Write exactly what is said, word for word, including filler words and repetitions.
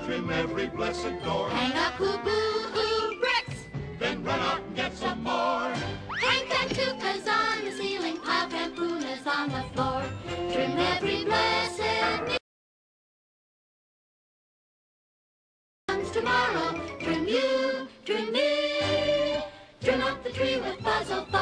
trim every blessed door. Hang up hoo-boo-hoo bricks, Then run out and get some more. hang cantukas on the ceiling, pile campunas on the floor. Trim every blessed comes tomorrow. Trim you, trim me, trim up the tree with puzzle.